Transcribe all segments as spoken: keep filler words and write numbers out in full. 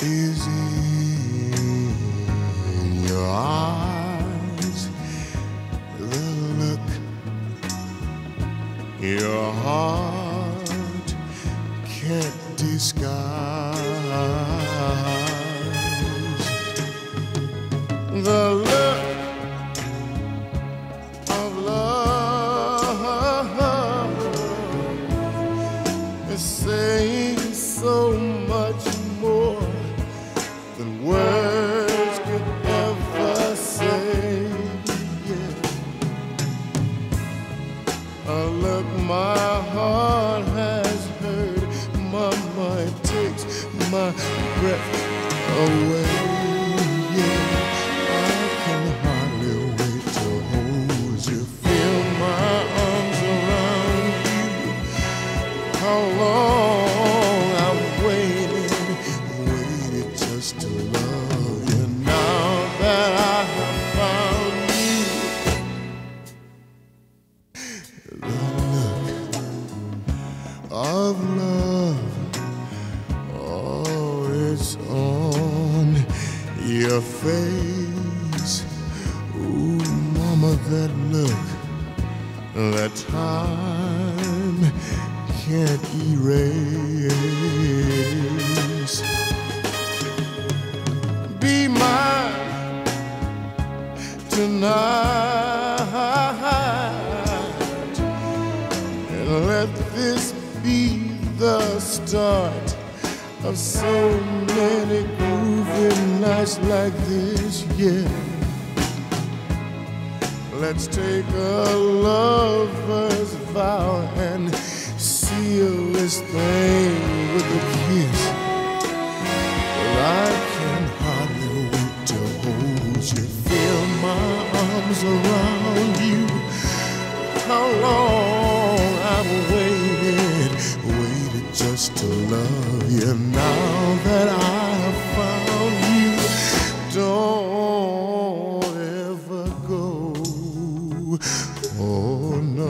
is in your eyes, the look your heart can't disguise, the look of love is saying so much more than words could ever say. Yeah. A look my heart has heard, my mind takes my breath away. Yeah, I can hardly wait to hold you, feel my arms around you. How long I've waited, waited just to love you. Now that I have found you, the look of love, oh, it's on your face. Ooh, mama, that look, that time can't erase. Be mine tonight, and let this be the start of so many groovy nights like this. Yeah, let's take a lover's vow and seal this thing with a kiss. Well, I can hardly wait to hold you, feel my arms around you. How long I've waited, waited just to love you. Now that I have found you, don't ever go. Oh no.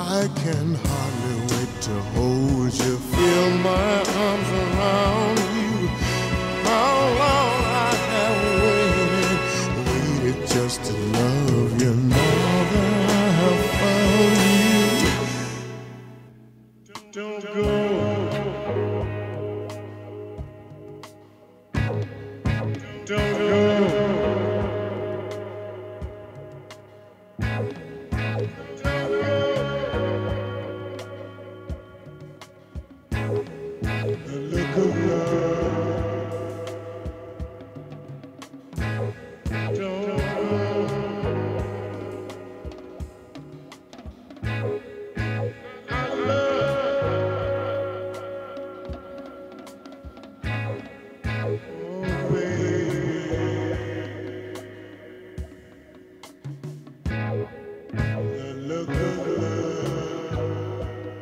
I can hardly wait to hold you, feel my arms around you. How long I have waited, waited just to love you. Now that I have found you, don't go. Don't go. The look of love. Don't go. I love. Oh, baby. The look of love.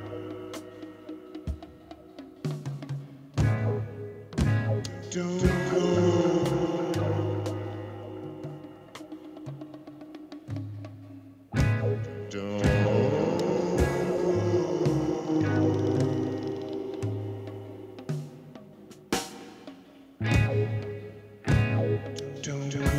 Don't go. Don't. Don't go.